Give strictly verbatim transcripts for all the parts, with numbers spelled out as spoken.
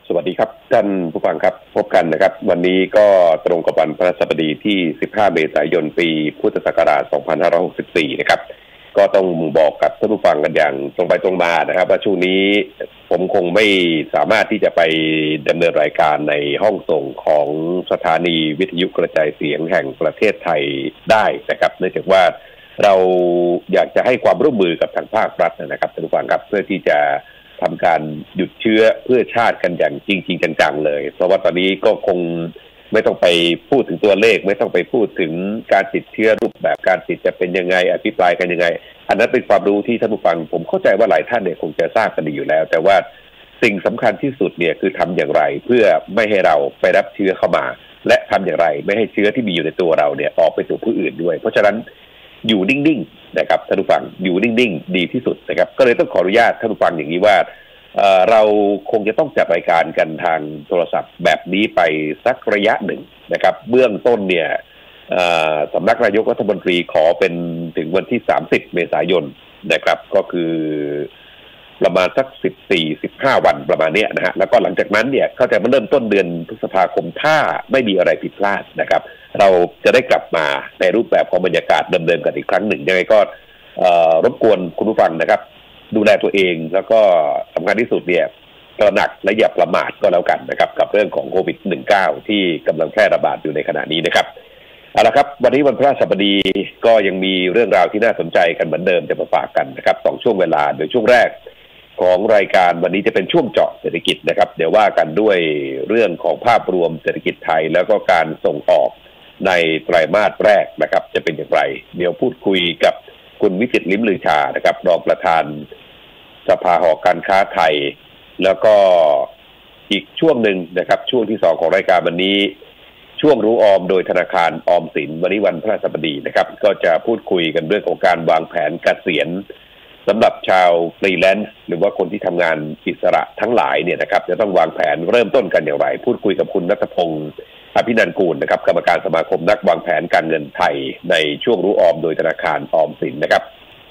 สวัสดีครับท่านผู้ฟังครับพบกันนะครับวันนี้ก็ตรงกับวันพฤหัสบดีที่สิบห้าเมษายนปีพุทธศักราชสองพันห้าร้อยหกสิบสี่นะครับก็ต้องบอกกับท่านผู้ฟังกันอย่างตรงไปตรงมานะครับว่าช่วงนี้ผมคงไม่สามารถที่จะไปดำเนินรายการในห้องส่งของสถานีวิทยุกระจายเสียงแห่งประเทศไทยได้นะครับเนื่องจากว่าเราอยากจะให้ความร่วมมือกับทางภาครัฐนะครับท่านผู้ฟังครับเพื่อที่จะทำการหยุดเชื้อเพื่อชาติกันอย่างจริงๆจังๆเลยเพราะว่าตอนนี้ก็คงไม่ต้องไปพูดถึงตัวเลขไม่ต้องไปพูดถึงการติดเชื้อรูปแบบการติดจะเป็นยังไงอภิปรายกันยังไงอันนั้นเป็นความรู้ที่ท่านผู้ฟังผมเข้าใจว่าหลายท่านเนี่ยคงจะทราบกันดีอยู่แล้วแต่ว่าสิ่งสำคัญที่สุดเนี่ยคือทำอย่างไรเพื่อไม่ให้เราไปรับเชื้อเข้ามาและทำอย่างไรไม่ให้เชื้อที่มีอยู่ในตัวเราเนี่ยออกไปสู่ผู้อื่นด้วยเพราะฉะนั้นอยู่นิ่งๆนะครับท่านผู้ฟังอยู่นิ่งๆดีที่สุดนะครับก็เลยต้องขออนุญาตท่านผู้ฟังอย่างนี้ว่าเอ่อเราคงจะต้องจัดรายการกันทางโทรศัพท์แบบนี้ไปสักระยะหนึ่งนะครับเบื้องต้นเนี่ยสำนักนายกรัฐมนตรีขอเป็นถึงวันที่สามสิบเมษายนนะครับก็คือประมาณสักสิบสี่ สิบห้าวันประมาณนี้นะฮะแล้วก็หลังจากนั้นเนี่ยเขาจะมาเริ่มต้นเดือนพฤษภาคมถ้าไม่มีอะไรผิดพลาดนะครับเราจะได้กลับมาในรูปแบบของบรรยากาศเดิมๆกันอีกครั้งหนึ่งยังไงก็รบกวนคุณผู้ฟังนะครับดูแลตัวเองแล้วก็สำคัญที่สุดเนี่ยตระหนักและอย่าประมาทก็แล้วกันนะครับกับเรื่องของโควิด สิบเก้า ที่กำลังแพร่ระบาดอยู่ในขณะนี้นะครับเอาละครับวันนี้วันพฤหัสบดีก็ยังมีเรื่องราวที่น่าสนใจกันเหมือนเดิมจะมาฝากกันนะครับสองช่วงเวลาโดยช่วงแรกของรายการวันนี้จะเป็นช่วงเจาะเศรษฐกิจนะครับเดี๋ยวว่ากันด้วยเรื่องของภาพรวมเศรษฐกิจไทยแล้วก็การส่งออกในไตรมาสแรกนะครับจะเป็นอย่างไรเดี๋ยวพูดคุยกับคุณวิจิตร ลิ้มลือชานะครับรองประธานสภาหอการค้าไทยแล้วก็อีกช่วงหนึ่งนะครับช่วงที่สองของรายการวันนี้ช่วงรู้ออมโดยธนาคารออมสินวันนี้วันพฤหัสบดีนะครับก็จะพูดคุยกันเรื่องของการวางแผนเกษียณสำหรับชาวฟรีแลนซ์หรือว่าคนที่ทำงานอิสระทั้งหลายเนี่ยนะครับจะต้องวางแผนเริ่มต้นกันอย่างไรพูดคุยกับคุณณัฐพงศ์อภินันท์กูลนะครับกรรมการสมาคมนักวางแผนการเงินไทยในช่วงรู้ออมโดยธนาคารออมสินนะครับ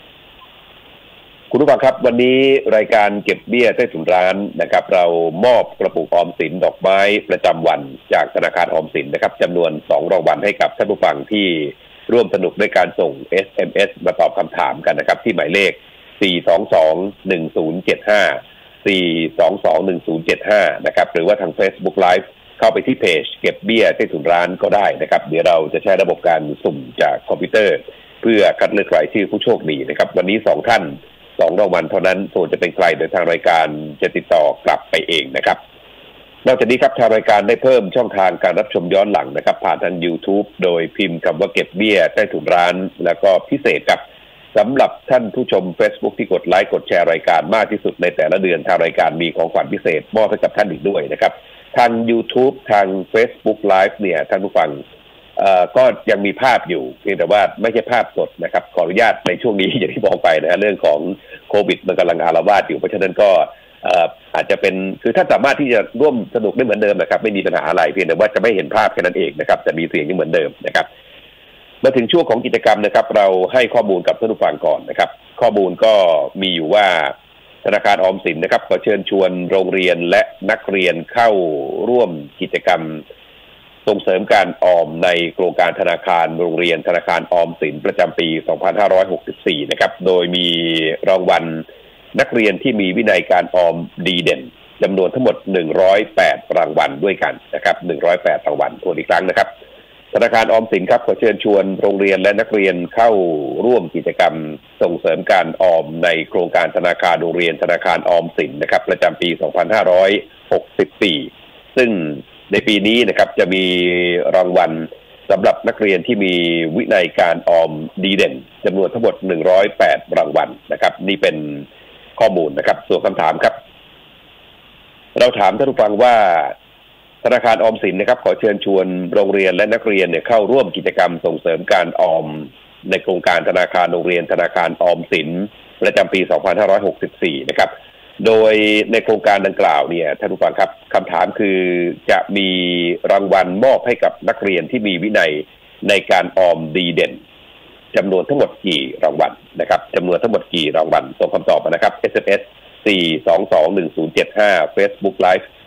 คุณผู้ฟังครับวันนี้รายการเก็บเบี้ยใต้ถุนร้านนะครับเรามอบกระปุกออมสินดอกไม้ประจำวันจากธนาคารออมสินนะครับจำนวนสองรางวัลให้กับท่านผู้ฟังที่ร่วมสนุกด้วยการส่ง เอส เอ็ม เอส มาตอบคำถามกันนะครับที่หมายเลขสี่ สอง สอง หนึ่ง ศูนย์ เจ็ด ห้า สี่ สอง สอง หนึ่ง ศูนย์ เจ็ด ห้านะครับหรือว่าทาง Facebook Live เข้าไปที่เพจเก็บเบี้ยใต้ถุนร้านก็ได้นะครับเดี๋ยวเราจะใช้ระบบการสุ่มจากคอมพิวเตอร์เพื่อคัดเลือกรายชื่อผู้โชคดีนะครับวันนี้สองท่านสองรางวัลเท่านั้นส่วนจะเป็นใครโดยทางรายการจะติดต่อกลับไปเองนะครับนอกจากนี้ครับทางรายการได้เพิ่มช่องทางการรับชมย้อนหลังนะครับผ่านทาง YouTube โดยพิมพ์คำว่าเก็บเบี้ยใต้ถุนร้านแล้วก็พิเศษครับสำหรับท่านผู้ชม Facebook ที่กดไลค์กดแชร์รายการมากที่สุดในแต่ละเดือนทางรายการมีของขวัญพิเศษมอบให้กับท่านอีกด้วยนะครับทาง YouTube ทาง Facebook Live เนี่ยท่านผู้ฟังเอ่อก็ยังมีภาพอยู่เพียงแต่ว่าไม่ใช่ภาพสดนะครับขออนุญาตในช่วงนี้อย่างที่บอกไปนะฮะเรื่องของโควิดมันกำลังอาละวาดอยู่เพราะฉะนั้นก็เอ่ออาจจะเป็นคือถ้าสามารถที่จะร่วมสนุกได้เหมือนเดิมนะครับไม่มีปัญหาอะไรเพียงแต่ว่าจะไม่เห็นภาพแค่นั้นเองนะครับแต่มีเสียงยังเหมือนเดิมนะครับมาถึงช่วงของกิจกรรมนะครับเราให้ข้อมูลกับท่านผู้ฟังก่อนนะครับข้อมูลก็มีอยู่ว่าธนาคารออมสินนะครับขอเชิญชวนโรงเรียนและนักเรียนเข้าร่วมกิจกรรมส่งเสริมการออมในโครงการธนาคารโรงเรียนธนาคารออมสินประจำปี สองพันห้าร้อยหกสิบสี่ นะครับโดยมีรางวัลนักเรียนที่มีวินัยการออมดีเด่นจำนวนทั้งหมดหนึ่งร้อยแปดรางวัลด้วยกันนะครับหนึ่งร้อยแปดรางวัลทวนอีกครั้งนะครับธนาคารออมสินครับขอเชิญชวนโรงเรียนและนักเรียนเข้าร่วมกิจกรรมส่งเสริมการออมในโครงการธนาคารโรงเรียนธนาคารออมสินนะครับประจำปี สองพันห้าร้อยหกสิบสี่ ซึ่งในปีนี้นะครับจะมีรางวัลสำหรับนักเรียนที่มีวินัยการออมดีเด่นจำนวนทั้งหมดหนึ่งร้อยแปดรางวัลนะครับนี่เป็นข้อมูลนะครับส่วนคำถามครับเราถามท่านผู้ฟังว่าธนาคารออมสินนะครับขอเชิญชวนโรงเรียนและนักเรียนเนี่ยเข้าร่วมกิจกรรมส่งเสริมการออมในโครงการธนาคารโรงเรียนธนาคารออมสินประจำปี สองพันห้าร้อยหกสิบสี่ นะครับโดยในโครงการดังกล่าวเนี่ยท่านผู้ฟังครับคำถามคือจะมีรางวัลมอบให้กับนักเรียนที่มีวินัยในการออมดีเด่นจำนวนทั้งหมดกี่รางวัลนะครับจำนวนทั้งหมดกี่รางวัลส่งคำตอบมานะครับ เอส เอ็ม เอส สี่ สอง สอง หนึ่ง ศูนย์ เจ็ด ห้า Facebook Live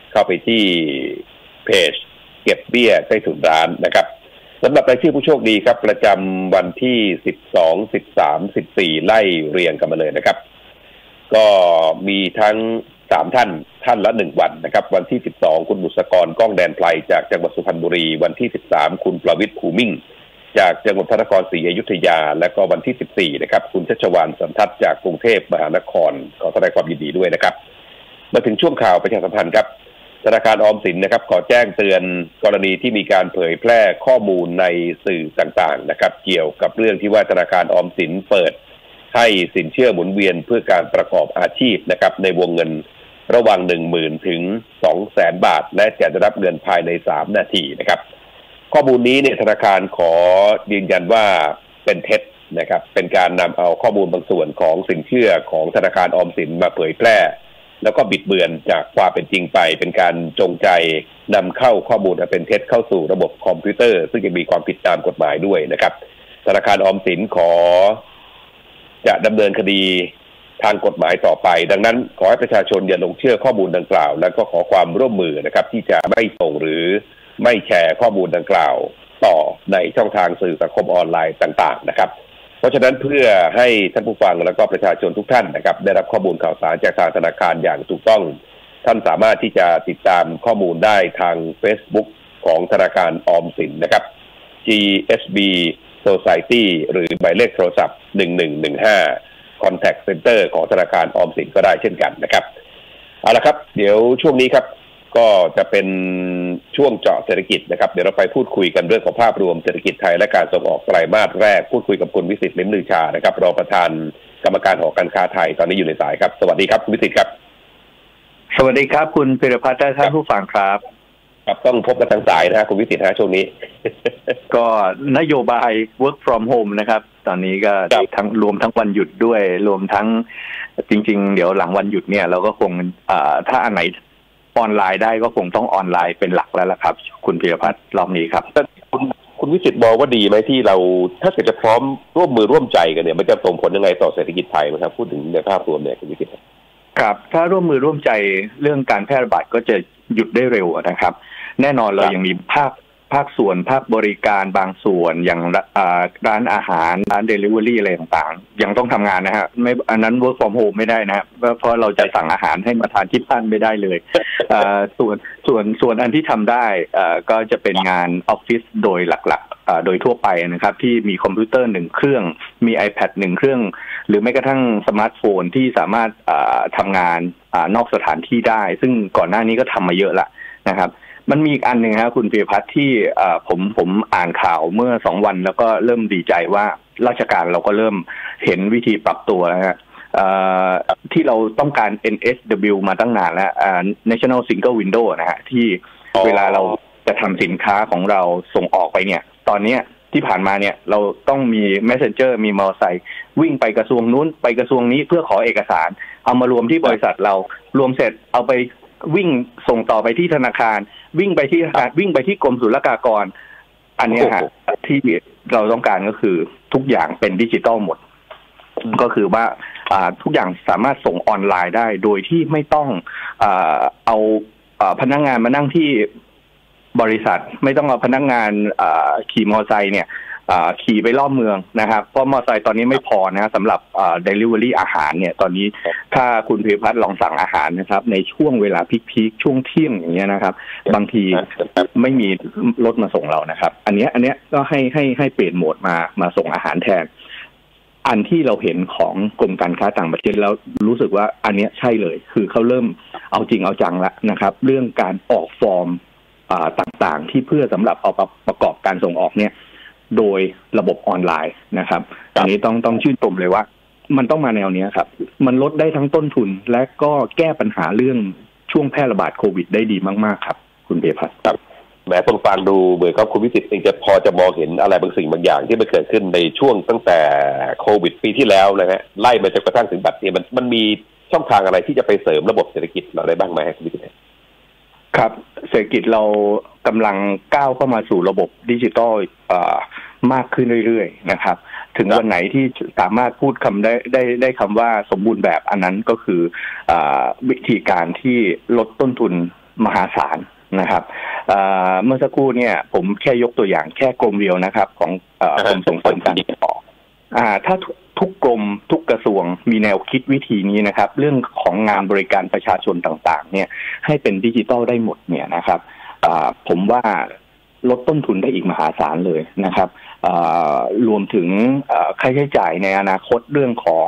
เข้าไปที่เพจเก็บเบี้ยใต้ถุนร้านนะครับสำหรับรายชื่อผู้โชคดีครับประจำวันที่สิบสอง สิบสาม สิบสี่ไล่เรียงกันมาเลยนะครับก็มีทั้งสามท่านท่านละหนึ่งวันนะครับวันที่สิบสองคุณบุษกรก้องแดนไพรจากจังหวัดสุพรรณบุรีวันที่สิบสามคุณประวิตรภูมิ่งจากจังหวัดพระนครศรีอยุธยาและก็วันที่สิบสี่นะครับคุณชัชวาลสันทัศน์จากกรุงเทพมหานครขอแสดงความยินดีด้วยนะครับมาถึงช่วงข่าวประชาสัมพันธ์ครับธนาคารออมสินนะครับขอแจ้งเตือนกรณีที่มีการเผยแพร่ข้อมูลในสื่อต่างๆนะครับเกี่ยวกับเรื่องที่ว่าธนาคารออมสินเปิดให้สินเชื่อหมุนเวียนเพื่อการประกอบอาชีพนะครับในวงเงินระหว่าง หนึ่งหมื่น ถึง สองแสน บาทและจะได้รับเงินภายในสามนาทีนะครับข้อมูลนี้เนี่ยธนาคารขอยืนยันว่าเป็นเท็จนะครับเป็นการนำเอาข้อมูลบางส่วนของสินเชื่อของธนาคารออมสินมาเผยแพร่แล้วก็บิดเบือนจากความเป็นจริงไปเป็นการจงใจนำเข้าข้อมูลอันเป็นเท็จเข้าสู่ระบบคอมพิวเตอร์ซึ่งจะมีความผิดตามกฎหมายด้วยนะครับธนาคารออมสินขอจะดำเนินคดีทางกฎหมายต่อไปดังนั้นขอให้ประชาชนอย่าลงเชื่อข้อมูลดังกล่าวแล้วก็ขอความร่วมมือนะครับที่จะไม่ส่งหรือไม่แชร์ข้อมูลดังกล่าวต่อในช่องทางสื่อสังคมออนไลน์ต่างๆนะครับเพราะฉะนั้นเพื่อให้ท่านผู้ฟังและก็ประชาชนทุกท่านนะครับได้รับข้อมูลข่าวสารจากทางธนาคารอย่างถูกต้องท่านสามารถที่จะติดตามข้อมูลได้ทาง Facebook ของธนาคารออมสินนะครับ จี เอส บี Society หรือหมายเลขโทรศัพท์หนึ่งหนึ่งหนึ่งห้า Contact Center ของธนาคารออมสินก็ได้เช่นกันนะครับเอาละครับเดี๋ยวช่วงนี้ครับก็จะเป็นช่วงเจาะเศรษฐกิจนะครับเดี๋ยวเราไปพูดคุยกันเรื่องของภาพรวมเศรษฐกิจไทยและการส่งออกไตรมาสแรกพูดคุยกับคุณวิสิทธิ์ ลิ้มลือชานะครับรองประธานกรรมการหอการค้าไทยตอนนี้อยู่ในสายครับสวัสดีครับคุณวิสิทธิ์ครับสวัสดีครับคุณพิรพัฒน์และท่านผู้ฟังครับครับต้องพบกันทางสายนะคุณวิสิทธิ์ฮะช่วงนี้ก็นโยบาย work from home นะครับตอนนี้ก็ทั้งรวมทั้งวันหยุดด้วยรวมทั้งจริงๆเดี๋ยวหลังวันหยุดเนี่ยเราก็คงถ้าอันไหนออนไลน์ได้ก็คงต้องออนไลน์เป็นหลักแล้วล่ะครับคุณพิรพัฒน์รอบนี้ครับคุณคุณวิสิทธิ์บอกว่าดีไหมที่เราถ้าเกิดจะพร้อมร่วมมือร่วมใจกันเนี่ยมันจะส่งผลยังไงต่อเศรษฐกิจไทยนะครับพูดถึงในภาพรวมเนี่ยคุณวิสิทธิ์ครับถ้าร่วมมือร่วมใจเรื่องการแพร่ระบาดก็จะหยุดได้เร็วนะครับแน่นอนเรายังมีภาคภาคส่วนภาคบริการบางส่วนอย่างร้านอาหารร้านเดลิเวอรี่อะไรต่างๆยังต้องทำงานนะฮะไม่อันนั้น work from home ไม่ได้นะเพราะเราจะสั่งอาหารให้มาทานที่บ้านไม่ได้เลยส่วนส่วนส่วนอันที่ทำได้ก็จะเป็นงานออฟฟิศโดยหลักๆโดยทั่วไปนะครับที่มีคอมพิวเตอร์หนึ่งเครื่องมี iPad หนึ่งเครื่องหรือแม้กระทั่งสมาร์ทโฟนที่สามารถทำงานนอกสถานที่ได้ซึ่งก่อนหน้านี้ก็ทำมาเยอะละนะครับมันมีอีกอันหนึ่งครับคุณพิรพัฒน์ที่ผมผมอ่านข่าวเมื่อสองวันแล้วก็เริ่มดีใจว่าราชการเราก็เริ่มเห็นวิธีปรับตัวแล้วฮะที่เราต้องการ เอ็น เอส ดับเบิลยู มาตั้งนานแล้ว National Single Window นะฮะที่เวลาเราจะทำสินค้าของเราส่งออกไปเนี่ยตอนนี้ที่ผ่านมาเนี่ยเราต้องมี Messenger มีมอเตอร์ไซค์วิ่งไปกระทรวงนู้นไปกระทรวงนี้เพื่อขอเอกสารเอามารวมที่บริษัทเรารวมเสร็จเอาไปวิ่งส่งต่อไปที่ธนาคารวิ่งไปที่วิ่งไปที่กรมศุลกากรอันนี้ฮะที่เราต้องการก็คือทุกอย่างเป็นดิจิตอลหมดก็คือว่าทุกอย่างสามารถส่งออนไลน์ได้โดยที่ไม่ต้องเอาพนักงานมานั่งที่บริษัทไม่ต้องเอาพนักงานขี่มอเตอร์ไซค์เนี่ยขี่ไปรอบเมืองนะครับเพราะมอเตอร์ไซค์ตอนนี้ไม่พอนะสำหรับเดลิเวอรี่อาหารเนี่ยตอนนี้ถ้าคุณพิรพัฒน์ลองสั่งอาหารนะครับในช่วงเวลาพีคๆช่วงเที่ยงอย่างเงี้ยนะครับบางทีไม่มีรถมาส่งเรานะครับอันนี้อันนี้ก็ให้ให้ให้เปลี่ยนโหมดมามาส่งอาหารแทนอันที่เราเห็นของกรมการค้าต่างประเทศแล้วรู้สึกว่าอันนี้ใช่เลยคือเขาเริ่มเอาจริงเอาจังแล้วนะครับเรื่องการออกฟอร์มต่างๆที่เพื่อสำหรับเอาประกอบการส่งออกเนี่ยโดยระบบออนไลน์นะครับอันนี้ต้องต้องชื่นชมเลยว่ามันต้องมาแนวนี้ครับมันลดได้ทั้งต้นทุนและก็แก้ปัญหาเรื่องช่วงแพร่ระบาดโควิดได้ดีมากๆครับคุณเบพัฒน์ครับแหมฟังฟังดูเหมือนครับคุณวิสิทธิ์เองจะพอจะมองเห็นอะไรบางสิ่งบางอย่างที่มันเกิดขึ้นในช่วงตั้งแต่โควิดปีที่แล้วนะฮะไล่มาจนกระทั่งถึงบัดนี้มันมันมีช่องทางอะไรที่จะไปเสริมระบบเศรษฐกิจเราได้บ้างไหมคุณวิสิทธิ์ครับเศรษฐกิจเรากำลังก้าวเข้ามาสู่ระบบดิจิตอลมากขึ้นเรื่อยๆนะครับถึงวันไหนที่สามารถพูดคำได้ได้ได้คำว่าสมบูรณ์แบบอันนั้นก็คือวิธีการที่ลดต้นทุนมหาศาลนะครับเมื่อสักครู่เนี่ยผมแค่ยกตัวอย่างแค่กรมเดียวนะครับของกรมส่งเสริมการติดต่อถ้าทุกกรมทุกกระทรวงมีแนวคิดวิธีนี้นะครับเรื่องของงานบริการประชาชนต่างๆเนี่ยให้เป็นดิจิตอลได้หมดเนี่ยนะครับผมว่าลดต้นทุนได้อีกมหาศาลเลยนะครับรวมถึงค่าใช้จ่ายในอนาคตเรื่องของ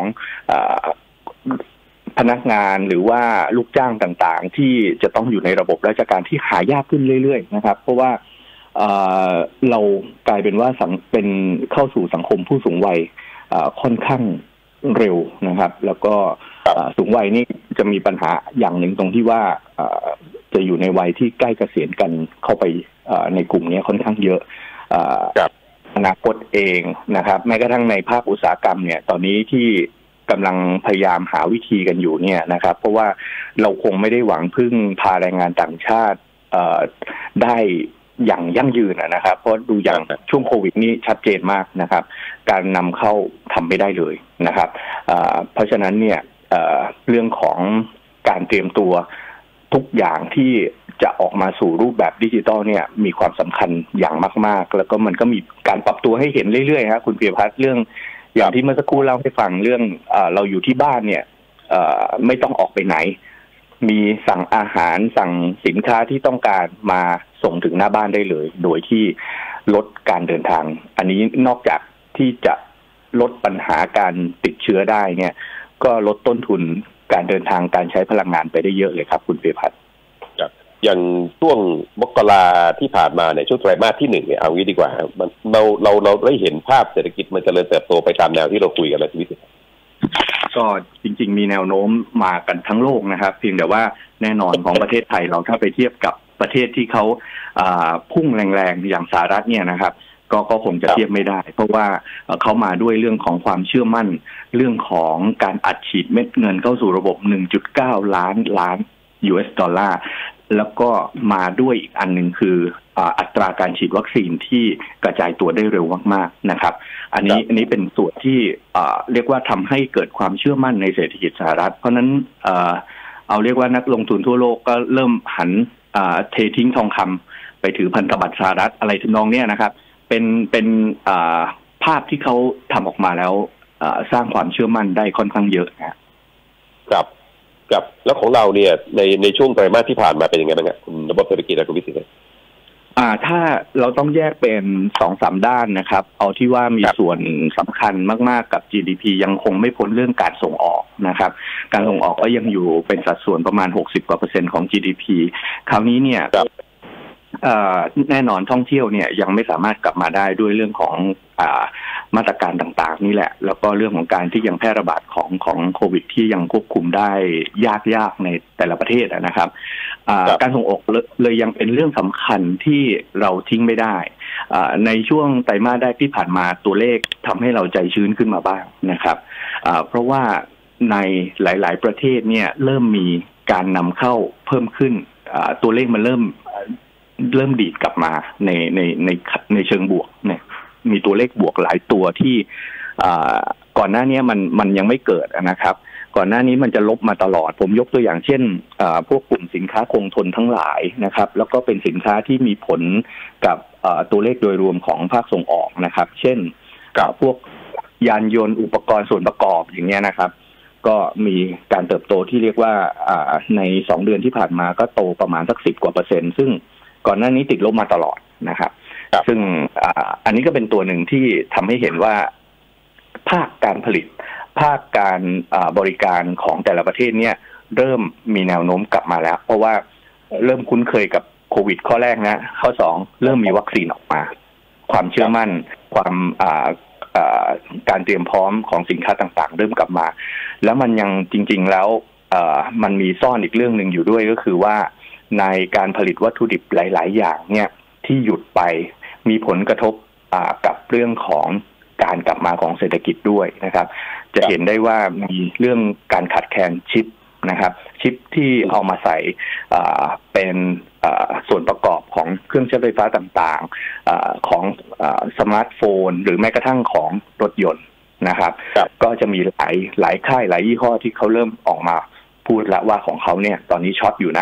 พนักงานหรือว่าลูกจ้างต่างๆที่จะต้องอยู่ในระบบราชการที่หายากขึ้นเรื่อยๆนะครับเพราะว่าเรากลายเป็นว่าเป็นเข้าสู่สังคมผู้สูงวัยค่อนข้างเร็วนะครับแล้วก็สูงวัยนี่จะมีปัญหาอย่างหนึ่งตรงที่ว่าจะอยู่ในวัยที่ใกล้เกษียณกันเข้าไปในกลุ่มนี้ค่อนข้างเยอะอนาคตเองนะครับแม้กระทั่งในภาคอุตสาหกรรมเนี่ยตอนนี้ที่กำลังพยายามหาวิธีกันอยู่เนี่ยนะครับเพราะว่าเราคงไม่ได้หวังพึ่งพาแรงงานต่างชาติได้อย่างยั่งยืนนะครับเพราะดูอย่างช่วงโควิดนี้ชัดเจนมากนะครับการนำเข้าทำไม่ได้เลยนะครับเพราะฉะนั้นเนี่ยเรื่องของการเตรียมตัวทุกอย่างที่จะออกมาสู่รูปแบบดิจิตอลเนี่ยมีความสำคัญอย่างมากๆแล้วก็มันก็มีการปรับตัวให้เห็นเรื่อยๆครับคุณปิยพัฒน์เรื่องอย่างที่เมื่อสักครู่เล่าให้ฟังเรื่องเอ่อเราอยู่ที่บ้านเนี่ยเอ่อไม่ต้องออกไปไหนมีสั่งอาหารสั่งสินค้าที่ต้องการมาส่งถึงหน้าบ้านได้เลยโดยที่ลดการเดินทางอันนี้นอกจากที่จะลดปัญหาการติดเชื้อได้เนี่ยก็ลดต้นทุนการเดินทางการใช้พลังงานไปได้เยอะเลยครับคุณปิยพัฒน์อย่างช่วงมกราที่ผ่านมาเนี่ยช่วงไตรมาสที่หนึ่งเนี่ยเอางี้ดีกว่ามันเราเราเราได้เห็นภาพเศรษฐกิจมันเจริญเติบโตไปตามแนวที่เราคุยกันแล้วชีวิตก็จริงๆมีแนวโน้มมากันทั้งโลกนะครับเพียงแต่ว่าแน่นอนของประเทศไทยเราถ้าไปเทียบกับประเทศที่เขาพุ่งแรงๆอย่างสหรัฐเนี่ยนะครับก็ก็คงจะเทียบไม่ได้เพราะว่าเขามาด้วยเรื่องของความเชื่อมั่นเรื่องของการอัดฉีดเม็ดเงินเข้าสู่ระบบ หนึ่งจุดเก้า ล้านล้าน ยู เอส ดอลลาร์แล้วก็มาด้วยอีกอันหนึ่งคืออัตราการฉีดวัคซีนที่กระจายตัวได้เร็วมากๆนะครับอันนี้อันนี้เป็นส่วนที่เรียกว่าทำให้เกิดความเชื่อมั่นในเศรษฐกิจสหรัฐเพราะนั้นเอาเรียกว่านักลงทุนทั่วโลกก็เริ่มหันเททิ้งทองคำไปถือพันธบัตรสหรัฐอะไรทำนองนี้นะครับเป็นเป็นภาพที่เขาทำออกมาแล้วสร้างความเชื่อมั่นได้ค่อนข้างเยอะนะครับกับแล้วของเราเนี่ยในในช่วงไตรมาสที่ผ่านมาเป็นยังไงบ้างครับคุณระบบเศรษฐกิจและคุณวิสิทธิ์อ่าถ้าเราต้องแยกเป็นสองสามด้านนะครับเอาที่ว่ามีส่วนสำคัญมากๆกับ จี ดี พี ยังคงไม่พ้นเรื่องการส่งออกนะครับการส่งออกก็ยังอยู่เป็นสัดส่วนประมาณหกสิบกว่าเปอร์เซ็นต์ของ จี ดี พี คราวนี้เนี่ยแน่นอนท่องเที่ยวเนี่ยยังไม่สามารถกลับมาได้ด้วยเรื่องของอ่ามาตรการต่างๆนี่แหละแล้วก็เรื่องของการที่ยังแพร่ระบาดของของโควิดที่ยังควบคุมได้ยากๆในแต่ละประเทศนะครับการส่งออกเลยยังเป็นเรื่องสำคัญที่เราทิ้งไม่ได้ในช่วงไตรมาสแรกที่ผ่านมาตัวเลขทำให้เราใจชื้นขึ้นมาบ้างนะครับเพราะว่าในหลายๆประเทศเนี่ยเริ่มมีการนำเข้าเพิ่มขึ้นตัวเลขมันเริ่มเริ่มดีดกลับมาในในในในเชิงบวกเนี่ยมีตัวเลขบวกหลายตัวที่ก่อนหน้านี้มันมันยังไม่เกิดนะครับก่อนหน้านี้มันจะลบมาตลอดผมยกตัวอย่างเช่นพวกกลุ่มสินค้าคงทนทั้งหลายนะครับแล้วก็เป็นสินค้าที่มีผลกับตัวเลขโดยรวมของภาคส่งออกนะครับเช่นกับพวกยานยนต์อุปกรณ์ส่วนประกอบอย่างเงี้ยนะครับก็มีการเติบโตที่เรียกว่าในสองเดือนที่ผ่านมาก็โตประมาณสักสิบกว่าเปอร์เซ็นต์ซึ่งก่อนหน้านี้ติดลบมาตลอดนะครับซึ่งอันนี้ก็เป็นตัวหนึ่งที่ทำให้เห็นว่าภาคการผลิตภาคการบริการของแต่ละประเทศเนี่ยเริ่มมีแนวโน้มกลับมาแล้วเพราะว่าเริ่มคุ้นเคยกับโควิดข้อแรกนะข้อสองเริ่มมีวัคซีนออกมาความเชื่อมั่นความการเตรียมพร้อมของสินค้าต่างๆเริ่มกลับมาแล้วมันยังจริงๆแล้วมันมีซ่อนอีกเรื่องหนึ่งอยู่ด้วยก็คือว่าในการผลิตวัตถุดิบหลายๆอย่างเนี่ยที่หยุดไปมีผลกระทบกับเรื่องของการกลับมาของเศรษฐกิจด้วยนะครับจะเห็นได้ว่ามีเรื่องการขาดแคลนชิปนะครับชิปที่เอามาใส่เป็นส่วนประกอบของเครื่องใช้ไฟฟ้าต่างๆของสมาร์ทโฟนหรือแม้กระทั่งของรถยนต์นะครับก็จะมีหลายหลายค่ายหลายยี่ห้อที่เขาเริ่มออกมาพูดแล้วว่าของเขาเนี่ยตอนนี้ช็อตอยู่นะ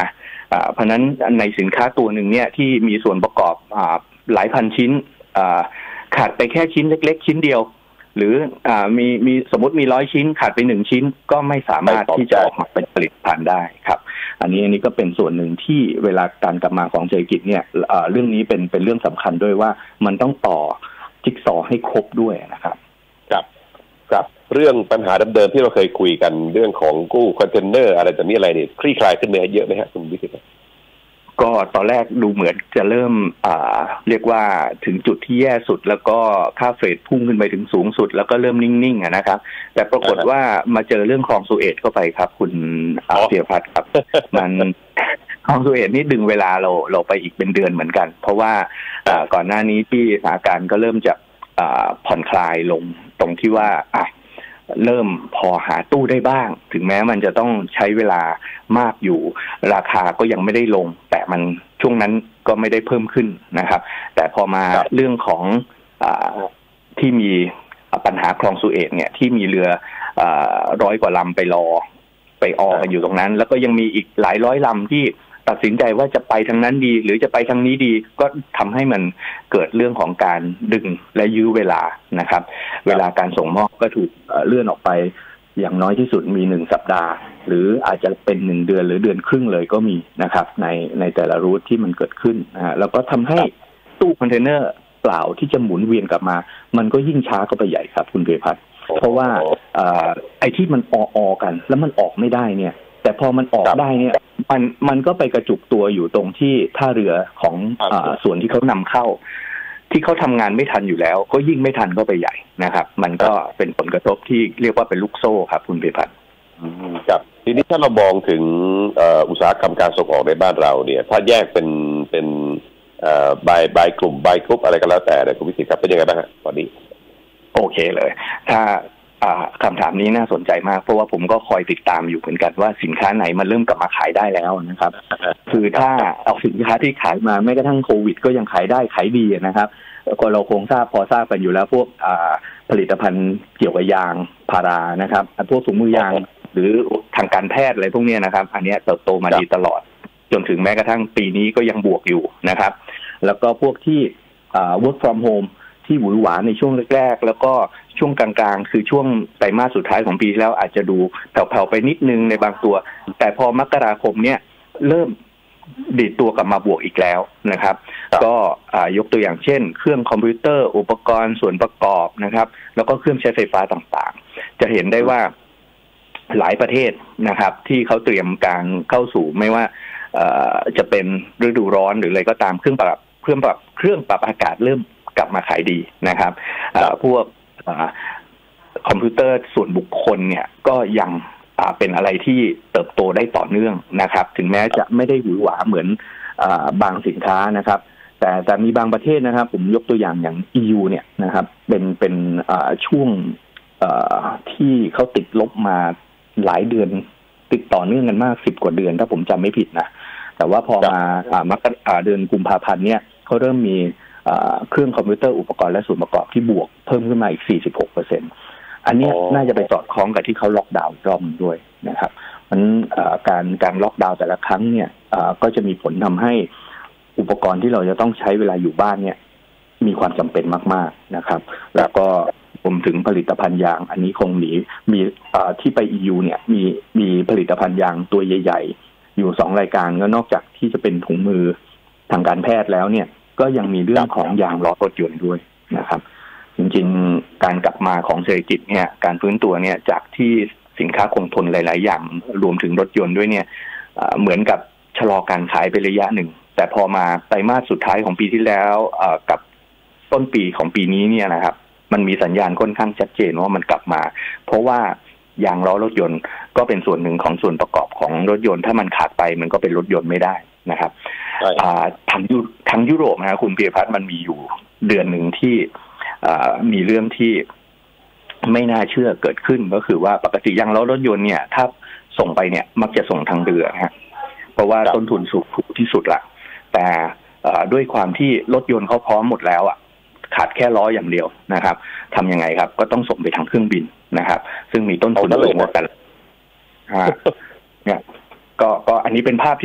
เพราะนั้นในสินค้าตัวหนึ่งเนี่ยที่มีส่วนประกอบหลายพันชิ้นขาดไปแค่ชิ้นเล็กๆชิ้นเดียวหรืออมีมีสมมติมีร้อยชิ้นขาดไปหนึ่งชิ้นก็ไม่สามารถที่จะออกมาเป็นผลิตภัณฑ์ได้ครับอันนี้อันนี้ก็เป็นส่วนหนึ่งที่เวลาการกลับมาของเศรษฐกิจเนี่ยเรื่องนี้เป็นเป็นเรื่องสำคัญด้วยว่ามันต้องต่อจิ๊กซอว์ให้ครบด้วยนะครับครับครับเรื่องปัญหาเดิมๆที่เราเคยคุยกันเรื่องของกู้คอนเทนเนอร์อะไรแบบนี้อะไรเนี่ยคลี่คลายขึ้นมาเยอะไหมครับคุณวิสิตก็ตอนแรกดูเหมือนจะเริ่มอ่าเรียกว่าถึงจุดที่แย่สุดแล้วก็ค่าเฟรดพุ่งขึ้นไปถึงสูงสุดแล้วก็เริ่มนิ่งๆนะครับแต่ปรากฏว่ามาเจอเรื่องคลองสุเอตเข้าไปครับคุณเพียรพัฒน์ครับมันคลองสุเอตนี่ดึงเวลาเราเราไปอีกเป็นเดือนเหมือนกันเพราะว่าก่อนหน้านี้ที่สถานการณ์ก็เริ่มจะผ่อนคลายลงตรงที่ว่าอ่ะเริ่มพอหาตู้ได้บ้างถึงแม้มันจะต้องใช้เวลามากอยู่ราคาก็ยังไม่ได้ลงแต่มันช่วงนั้นก็ไม่ได้เพิ่มขึ้นนะครับแต่พอมาเรื่องของอ่าที่มีปัญหาคลองสุเอตเนี่ยที่มีเรืออ่าร้อยกว่าลำไปรอไปออกันอยู่ตรงนั้นแล้วก็ยังมีอีกหลายร้อยลำที่ตัดสินใจว่าจะไปทางนั้นดีหรือจะไปทางนี้ดีก็ทำให้มันเกิดเรื่องของการดึงและยื้อเวลานะครับเวลาการส่งมอบก็ถูกเลื่อนออกไปอย่างน้อยที่สุดมีหนึ่งสัปดาห์หรืออาจจะเป็นหนึ่งเดือนหรือเดือนครึ่งเลยก็มีนะครับในในแต่ละรูทที่มันเกิดขึ้นนะฮะแล้วก็ทำให้ตู้คอนเทนเนอร์เปล่าที่จะหมุนเวียนกลับมามันก็ยิ่งช้าก็ไปใหญ่ครับคุณเพียรพัฒน์เพราะว่าไอ้ที่มันออๆกันแล้วมันออกไม่ได้เนี่ยแต่พอมันออกได้เนี่ยมันมันก็ไปกระจุกตัวอยู่ตรงที่ท่าเรือของอ่าส่วนที่เขานำเข้าที่เขาทำงานไม่ทันอยู่แล้วก็ยิ่งไม่ทันก็ไปใหญ่นะครับมันก็เป็นผลกระทบที่เรียกว่าเป็นลูกโซ่ครับคุณเพียรพัฒน์ครับทีนี้ถ้าเรามองถึงอุตสาหกรรมการส่งออกในบ้านเราเนี่ยถ้าแยกเป็นเป็นบายบายกลุ่มบายกรุ๊ปอะไรก็แล้วแต่เนี่ยคุณวิสิตครับเป็นยังไงบ้างฮะตอนนี้โอเคเลยถ้าคำถามนี้น่าสนใจมากเพราะว่าผมก็คอยติดตามอยู่เหมือนกันว่าสินค้าไหนมันเริ่มกลับมาขายได้แล้วนะครับคือถ้าเอาสินค้าที่ขายมาแม้กระทั่งโควิดก็ยังขายได้ขายดีนะครับก็เราคงทราบพอทราบกันอยู่แล้วพวกผลิตภัณฑ์เกี่ยวกับยางพารานะครับพวกถุงมือยางหรือทางการแพทย์อะไรพวกนี้นะครับอันนี้เติบโตมาดีตลอดจนถึงแม้กระทั่งปีนี้ก็ยังบวกอยู่นะครับแล้วก็พวกที่ work from homeที่หวือหวาในช่วงแรกๆแล้วก็ช่วงกลางๆคือช่วงไตรมาสสุดท้ายของปีที่แล้วอาจจะดูแผ่วๆไปนิดนึงในบางตัวแต่พอมกราคมเนี่ยเริ่มดีดตัวกลับมาบวกอีกแล้วนะครับก็ยกตัวอย่างเช่นเครื่องคอมพิวเตอร์อุปกรณ์ส่วนประกอบนะครับแล้วก็เครื่องใช้ไฟฟ้าต่างๆจะเห็นได้ว่าหลายประเทศนะครับที่เขาเตรียมการเข้าสู่ไม่ว่าจะเป็นฤดูร้อนหรืออะไรก็ตามเครื่องปรับเครื่องปรับเครื่องปรับอากาศเริ่มกลับมาขายดีนะครับพวกคอมพิวเตอร์ส่วนบุคคลเนี่ยก็ยังเป็นอะไรที่เติบโตได้ต่อเนื่องนะครับถึงแม้จะไม่ได้หวือหวาเหมือนบางสินค้านะครับแต่แต่มีบางประเทศนะครับผมยกตัวอย่างอย่าง อี ยู เนี่ยนะครับเป็นเป็นช่วงที่เขาติดลบมาหลายเดือนติดต่อเนื่องกันมากสิบกว่าเดือนถ้าผมจำไม่ผิดนะแต่ว่าพอมามักเดือนกุมภาพันธ์เนี่ยเขาเริ่มมีเครื่องคอมพิวเตอร์อุปกรณ์และส่วนประกอบที่บวกเพิ่มขึ้นมาอีก สี่สิบหกเปอร์เซ็นต์ อันนี้น่าจะไปสอดคล้องกับที่เขาล็อกดาวน์รอบนึงด้วยนะครับมันการการล็อกดาวน์แต่ละครั้งเนี่ยก็จะมีผลทำให้อุปกรณ์ที่เราจะต้องใช้เวลาอยู่บ้านเนี่ยมีความจำเป็นมากๆนะครับแล้วก็ผมถึงผลิตภัณฑ์ยางอันนี้คงมีมีที่ไป อี ยู เนี่ยมีมีผลิตภัณฑ์ยางตัวใหญ่ๆอยู่สองรายการก็นอกจากที่จะเป็นถุงมือทางการแพทย์แล้วเนี่ยก็ยังมีเรื่องของยางล้อรถยนต์ด้วยนะครับจริงๆการกลับมาของเศรษฐกิจเนี่ยการฟื้นตัวเนี่ยจากที่สินค้าคงทนหลายๆอย่างรวมถึงรถยนต์ด้วยเนี่ยเหมือนกับชะลอการขายไประยะหนึ่งแต่พอมาไตรมาสสุดท้ายของปีที่แล้วกับต้นปีของปีนี้เนี่ยนะครับมันมีสัญญาณค่อนข้างชัดเจนว่ามันกลับมาเพราะว่ายางล้อรถยนต์ก็เป็นส่วนหนึ่งของส่วนประกอบของรถยนต์ถ้ามันขาดไปมันก็เป็นรถยนต์ไม่ได้นะครับทางทางยุโรปนะคุณเพียรพัฒน์มันมีอยู่เดือนหนึ่งที่มีเรื่องที่ไม่น่าเชื่อเกิดขึ้นก็คือว่าปกติยางล้อรถยนต์เนี่ยถ้าส่งไปเนี่ยมักจะส่งทางเรือฮะเพราะว่าต้นทุนสูงที่สุดละแต่ด้วยความที่รถยนต์เขาพร้อมหมดแล้วอ่ะขาดแค่ล้ออย่างเดียวนะครับทำยังไงครับก็ต้องส่งไปทางเครื่องบินนะครับซึ่งมีต้นทุนสูงกว่ากันเนี่ยก็ก็อันนี้เป็นภาพที่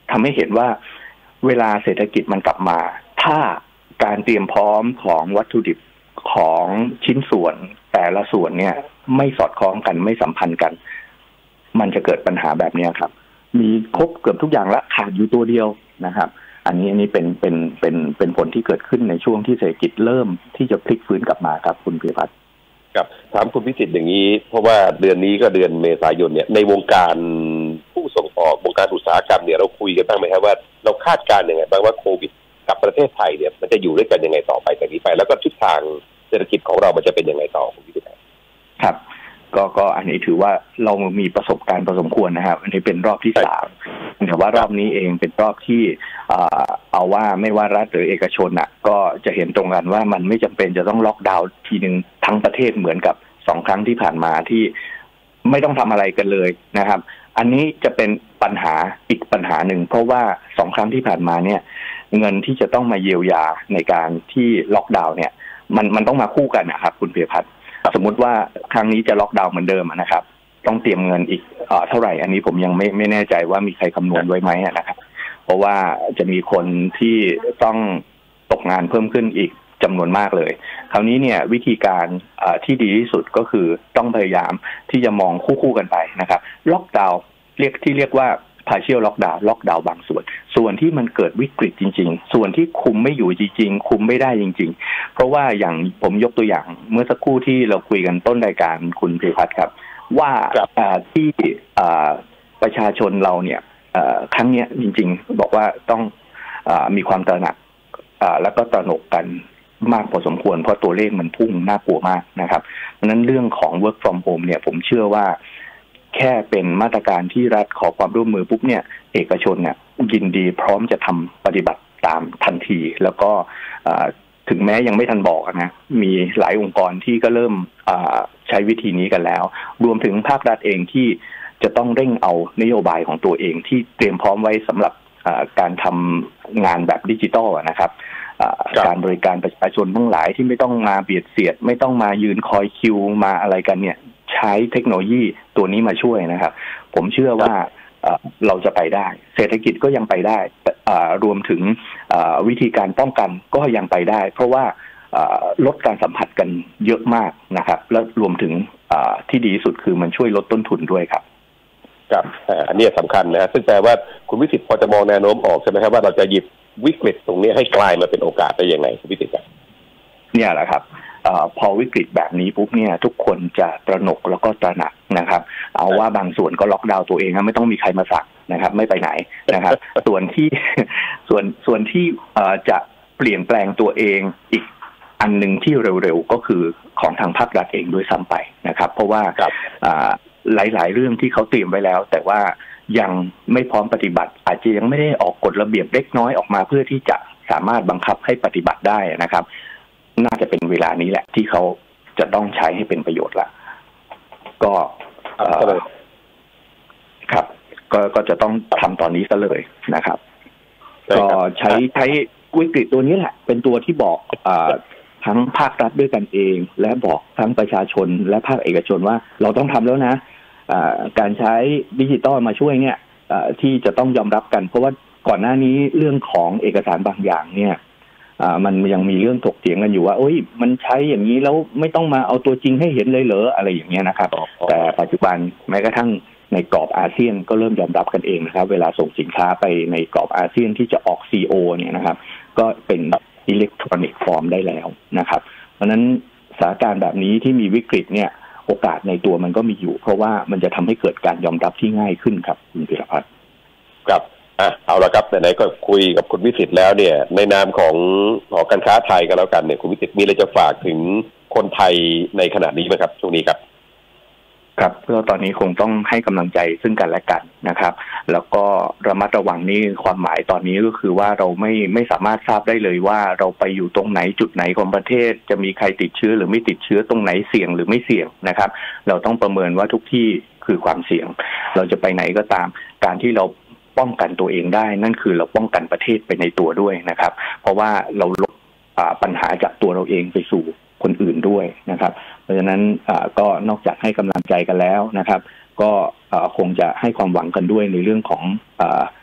ทำให้เห็นว่าเวลาเศรษฐกิจมันกลับมาถ้าการเตรียมพร้อมของวัตถุดิบของชิ้นส่วนแต่ละส่วนเนี่ยไม่สอดคล้องกันไม่สัมพันธ์กันมันจะเกิดปัญหาแบบนี้ครับมีครบเกือบทุกอย่างละขาดอยู่ตัวเดียวนะครับอันนี้อันนี้เป็นเป็นเป็นเป็นผลที่เกิดขึ้นในช่วงที่เศรษฐกิจเริ่มที่จะพลิกฟื้นกลับมาครับคุณพิพัฒน์ครับถามคุณพิสิทธิ์อย่างนี้เพราะว่าเดือนนี้ก็เดือนเมษายนเนี่ยในวงการผู้ส่งออกวงการอุตสาหกรรมเนี่ยเราคุยกันบ้างไหมครับว่าเราคาดการณ์ยังไงบ้างว่าโควิดกับประเทศไทยเนี่ยมันจะอยู่ด้วยกันยังไงต่อไปจากนี้ไปแล้วก็ทิศทางเศรษฐกิจของเรามันจะเป็นยังไงต่อคุณพิสิทธิ์ครับก็ก็อันนี้ถือว่าเรามีประสบการณ์พอสมควรนะครับอันนี้เป็นรอบที่สามแต่ว่ารอบนี้เองเป็นรอบที่เอาว่าไม่ว่ารัฐหรือเอกชนอ่ะก็จะเห็นตรงกันว่ามันไม่จำเป็นจะต้องล็อกดาวน์ทีนึงทั้งประเทศเหมือนกับสองครั้งที่ผ่านมาที่ไม่ต้องทำอะไรกันเลยนะครับอันนี้จะเป็นปัญหาอีกปัญหาหนึ่งเพราะว่าสองครั้งที่ผ่านมาเนี่ยเงินที่จะต้องมาเยียวยาในการที่ล็อกดาวน์เนี่ยมันมันต้องมาคู่กันนะครับคุณเพียรพัฒน์สมมุติว่าครั้งนี้จะล็อกดาวน์เหมือนเดิมนะครับต้องเตรียมเงินอีกเอ่อเท่าไหร่อันนี้ผมยังไม่ไม่แน่ใจว่ามีใครคำนวณไว้ไหมนะครับเพราะว่าจะมีคนที่ต้องตกงานเพิ่มขึ้นอีกจำนวนมากเลยคราวนี้เนี่ยวิธีการที่ดีที่สุดก็คือต้องพยายามที่จะมองคู่ๆกันไปนะครับล็อกดาวน์เรียกที่เรียกว่า partial lockdown ล็อกดาวน์บางส่วนส่วนที่มันเกิดวิกฤตจริงๆส่วนที่คุมไม่อยู่จริงๆคุมไม่ได้จริงๆเพราะว่าอย่างผมยกตัวอย่างเมื่อสักครู่ที่เราคุยกันต้นรายการคุณพิพัฒน์ครับว่าที่ประชาชนเราเนี่ยครั้งนี้จริงๆบอกว่าต้องมีความตระหนักแล้วก็ตระหนกกันมากพอสมควรเพราะตัวเลขมันพุ่งน่ากลัวมากนะครับเพราะฉะนั้นเรื่องของ work from home เนี่ยผมเชื่อว่าแค่เป็นมาตรการที่รัฐขอความร่วมมือปุ๊บเนี่ยเอกชนเนี่ยยินดีพร้อมจะทำปฏิบัติตามทันทีแล้วก็ถึงแม้ยังไม่ทันบอกนะมีหลายองค์กรที่ก็เริ่มใช้วิธีนี้กันแล้วรวมถึงภาครัฐเองที่จะต้องเร่งเอานโยบายของตัวเองที่เตรียมพร้อมไว้สำหรับการทำงานแบบดิจิทัลนะครับการบริการประชาชนทั้งหลายที่ไม่ต้องมาเบียดเสียดไม่ต้องมายืนคอยคิวมาอะไรกันเนี่ยใช้เทคโนโลยีตัวนี้มาช่วยนะครับผมเชื่อว่าเราจะไปได้เศรษฐกิจก็ยังไปได้รวมถึงวิธีการป้องกันก็ยังไปได้เพราะว่าลดการสัมผัสกันเยอะมากนะครับและรวมถึงที่ดีที่สุดคือมันช่วยลดต้นทุนด้วยครับครับอันนี้สำคัญนะซึ่งแปลว่าคุณวิสิทธิ์พอจะมองแนวโน้มออกใช่ไหมครับว่าเราจะหยิบวิกฤตตรงนี้ให้กลายมาเป็นโอกาสได้ยังไงคุณวิสิทธิ์ครับเนี่ยแหละครับอพอวิกฤตแบบนี้ปุ๊บเนี่ยทุกคนจะตระหนกแล้วก็ตระหนักนะครับเอาว่าบางส่วนก็ล็อกดาวน์ตัวเองนะไม่ต้องมีใครมาสั่งนะครับไม่ไปไหนนะครับ ส่วนที่ส่วนส่วนที่จะเปลี่ยนแปลงตัวเองอีกอันหนึ่งที่เร็วๆก็คือของทางภาครัฐเองด้วยซ้ำไปนะครับเพราะว่าหลายๆเรื่องที่เขาเตรียมไว้แล้วแต่ว่ายังไม่พร้อมปฏิบัติอาจจะยังไม่ได้ออกกฎระเบียบเล็กน้อยออกมาเพื่อที่จะสามารถบังคับให้ปฏิบัติได้นะครับน่าจะเป็นเวลานี้แหละที่เขาจะต้องใช้ให้เป็นประโยชน์ละก็ครับก็ก็จะต้องทำตอนนี้ซะเลยนะครับก็ใช้ใช้วิกฤตตัวนี้แหละเป็นตัวที่บอกอทั้งภาครัฐด้วยกันเองและบอกทั้งประชาชนและภาคเอกชนว่าเราต้องทำแล้วนะการใช้ดิจิตอลมาช่วยเนี่ยที่จะต้องยอมรับกันเพราะว่าก่อนหน้านี้เรื่องของเอกสารบางอย่างเนี่ยมันยังมีเรื่องถกเถียงกันอยู่ว่าโอ้ยมันใช้อย่างนี้แล้วไม่ต้องมาเอาตัวจริงให้เห็นเลยเหรออะไรอย่างเงี้ยนะครับแต่ปัจจุบันแม้กระทั่งในกรอบอาเซียนก็เริ่มยอมรับกันเองนะครับเวลาส่งสินค้าไปในกรอบอาเซียนที่จะออก ซี โอ เนี่ยนะครับก็เป็นอิเล็กทรอนิกส์ฟอร์มได้แล้วนะครับเพราะฉะนั้นสถานการณ์แบบนี้ที่มีวิกฤตเนี่ยโอกาสในตัวมันก็มีอยู่เพราะว่ามันจะทำให้เกิดการยอมรับที่ง่ายขึ้นครับคุณพิรพัฒน์ครับอ่ะเอาละครับไหนๆก็คุยกับคุณวิสิทธิ์แล้วเนี่ยในนามของหอการค้าไทยกันแล้วกันเนี่ยคุณวิสิทธิ์มีอะไรจะฝากถึงคนไทยในขณะนี้ไหมครับช่วงนี้ครับครับก็ตอนนี้คงต้องให้กำลังใจซึ่งกันและกันนะครับแล้วก็ระมัดระวังนี่ความหมายตอนนี้ก็คือว่าเราไม่ไม่สามารถทราบได้เลยว่าเราไปอยู่ตรงไหนจุดไหนของประเทศจะมีใครติดเชื้อหรือไม่ติดเชื้อตรงไหนเสี่ยงหรือไม่เสี่ยงนะครับเราต้องประเมินว่าทุกที่คือความเสี่ยงเราจะไปไหนก็ตามการที่เราป้องกันตัวเองได้นั่นคือเราป้องกันประเทศไปในตัวด้วยนะครับเพราะว่าเราลดปัญหาจากตัวเราเองไปสู่คนอื่นด้วยนะครับเพราะฉะนั้นก็นอกจากให้กำลังใจกันแล้วนะครับก็คงจะให้ความหวังกันด้วยในเรื่องของ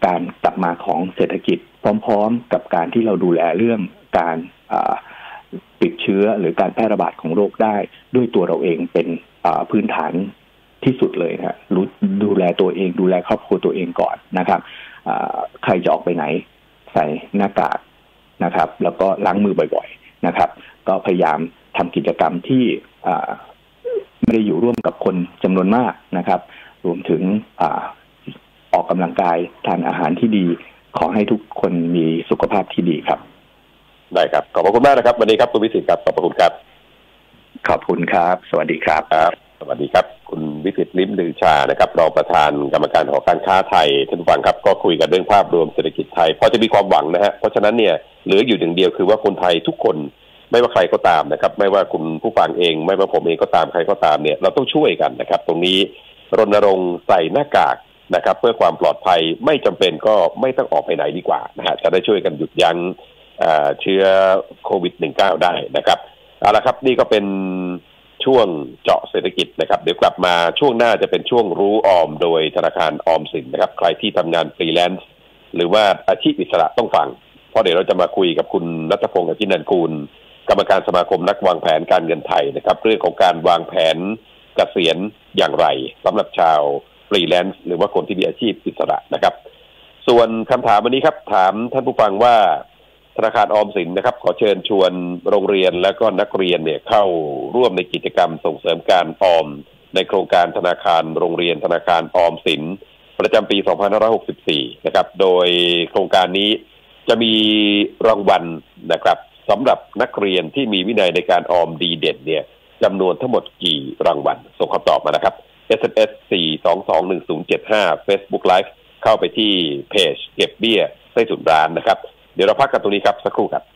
การกลับมาของเศรษฐกิจพร้อมๆกับการที่เราดูแลเรื่องการติดเชื้อหรือการแพร่ระบาดของโรคได้ด้วยตัวเราเองเป็นพื้นฐานที่สุดเลยนะรู้ดูแลตัวเองดูแลครอบครัวตัวเองก่อนนะครับใครจะออกไปไหนใส่หน้ากากนะครับแล้วก็ล้างมือบ่อยๆนะครับก็พยายามทำกิจกรรมที่ไม่ได้อยู่ร่วมกับคนจำนวนมากนะครับรวมถึงอออกกำลังกายทานอาหารที่ดีขอให้ทุกคนมีสุขภาพที่ดีครับได้ครับขอบคุณมากนะครับวันนี้ครับคุณวิสิทธิ์ครับขอบคุณครับขอบคุณครับสวัสดีครับครับสวัสดีครับคุณวิสิทธิ์ลิ้มลือชานะครับรองประธานกรรมการหอการค้าไทยท่านผู้ฟังครับก็คุยกันเรื่องภาพรวมเศรษฐกิจไทยพอจะมีความหวังนะฮะเพราะฉะนั้นเนี่ยเหลืออยู่หนึ่งเดียวคือว่าคนไทยทุกคนไม่ว่าใครก็ตามนะครับไม่ว่าคุณผู้ฟังเองไม่ว่าผมเองก็ตามใครก็ตามเนี่ยเราต้องช่วยกันนะครับตรงนี้รณรงค์ใส่หน้ากากนะครับเพื่อความปลอดภัยไม่จำเป็นก็ไม่ต้องออกไปไหนดีกว่านะฮะจะได้ช่วยกันหยุดยั้งเชื้อโควิด สิบเก้า ได้นะครับเอาละครับนี่ก็เป็นช่วงเจาะเศรษฐกิจนะครับเดี๋ยวกลับมาช่วงหน้าจะเป็นช่วงรู้ออมโดยธนาคารออมสินนะครับใครที่ทำงานฟรีแลนซ์หรือว่าอาชีพอิสระต้องฟังเพราะเดี๋ยวเราจะมาคุยกับคุณณัฐพงศ์อภินันท์กูลกรรมการสมาคมนักวางแผนการเงินไทยนะครับเรื่องของการวางแผนเกษียณอย่างไรสำหรับชาวฟรีแลนซ์หรือว่าคนที่มีอาชีพอิสระนะครับส่วนคำถามวันนี้ครับถามท่านผู้ฟังว่าธนาคารออมสินนะครับขอเชิญชวนโรงเรียนและก็นักเรียนเนี่ยเข้าร่วมในกิจกรรมส่งเสริมการออมในโครงการธนาคารโรงเรียนธนาคารออมสินประจำปี สองพันห้าร้อยหกสิบสี่ นะครับโดยโครงการนี้จะมีรางวัลนะครับสำหรับนักเรียนที่มีวินัยในการออมดีเด่นเนี่ยจำนวนทั้งหมดกี่รางวัลส่งคำตอบมานะครับ เอส เอ็ม เอส สี่ สอง สอง หนึ่ง ศูนย์ เจ็ด ห้า Facebook Live เข้าไปที่เพจเก็บเบี้ยใต้ถุนร้านนะครับเดี๋ยวเราพักกันตรงนี้ครับสักครู่ครับ